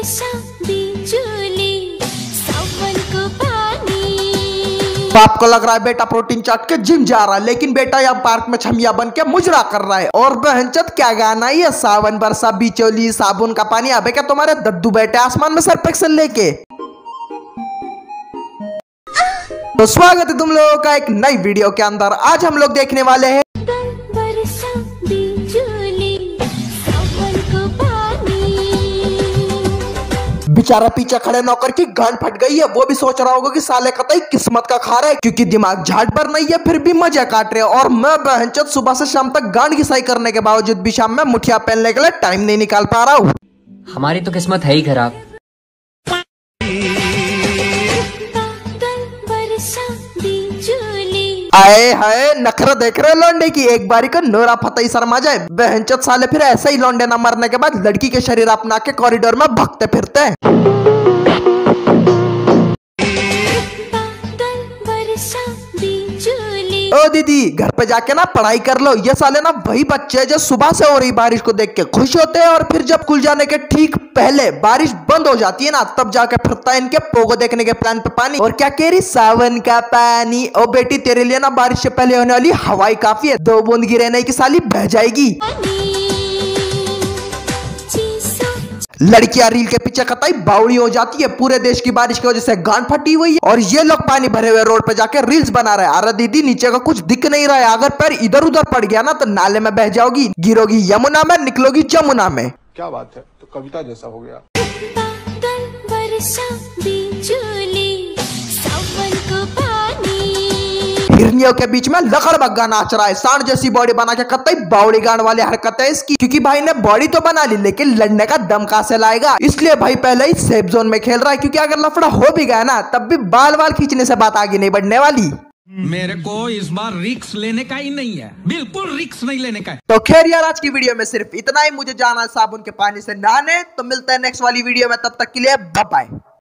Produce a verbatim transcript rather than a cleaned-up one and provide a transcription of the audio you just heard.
बाप को लग रहा है बेटा प्रोटीन चाट के जिम जा रहा है, लेकिन बेटा यहाँ पार्क में छमिया बन के मुजरा कर रहा है। और बहनचोद क्या गाना है ये, सावन बरसा बिचौली साबुन का पानी। अबे क्या तुम्हारे दद्दू बैठे आसमान में सर्फ एक्सेल लेके। तो स्वागत है तुम लोगों का एक नई वीडियो के अंदर। आज हम लोग देखने वाले हैं बेचारा पीछे खड़े नौकर की गांड फट गई है। वो भी सोच रहा होगा कि साले कतई किस्मत का खा रहा है, क्योंकि दिमाग झाट पर नहीं है फिर भी मजा काट रहे हैं। और मैं बहनचोद सुबह से शाम तक गांड घिसाई करने के बावजूद भी शाम में मुठिया पहनने के लिए टाइम नहीं निकाल पा रहा हूँ। हमारी तो किस्मत है ही खराब। आए हाय नखरा देख रहे लौंडे की, एक बारी को नोरा फतेही शर्मा जाए। बहनचोद साले फिर ऐसे ही लौंडे न मरने के बाद लड़की के शरीर अपना के कॉरिडोर में भगते फिरते हैं। ओ दीदी घर पे जाके ना पढ़ाई कर लो। ये साले ना वही बच्चे हैं जो सुबह से हो रही बारिश को देख के खुश होते हैं, और फिर जब खुल जाने के ठीक पहले बारिश बंद हो जाती है ना, तब जाके फिरता है इनके पोगो देखने के प्लान पे पानी। और क्या कह रही, सावन का पानी। ओ बेटी तेरे लिए ना बारिश से पहले होने वाली हवाई काफी है, दो बूंद गिरे नहीं की साली बह जाएगी। लड़कियां रील के पीछे कतई बावड़ी हो जाती है, पूरे देश की बारिश की वजह से गांड फटी हुई है, और ये लोग पानी भरे हुए रोड पे जाके रील्स बना रहे हैं। अरे दीदी नीचे का कुछ दिख नहीं रहा है, अगर पैर इधर उधर पड़ गया ना तो नाले में बह जाओगी, गिरोगी यमुना में, निकलोगी जमुना में। क्या बात है, तो कविता जैसा हो गया। हिरनियों के बीच में लकड़ बग्गा नाच रहा है, सांड जैसी बॉडी बना के कतई बावड़ी गांड वाली हरकत है इसकी। क्योंकि भाई ने बॉडी तो बना ली, लेकिन लड़ने का दम कहां से लाएगा, इसलिए भाई पहले ही सेफ जोन में खेल रहा है। क्योंकि अगर लफड़ा हो भी गया ना, तब भी बाल बाल खींचने से बात आगे नहीं बढ़ने वाली। मेरे को इस बार रिक्स लेने का ही नहीं है, बिल्कुल रिक्स नहीं लेने का। तो खैर यार आज की वीडियो में सिर्फ इतना ही। मुझे जाना है साबुन के पानी से नहाने, तो मिलते हैं नेक्स्ट वाली वीडियो में, तब तक के लिए बाय बाय।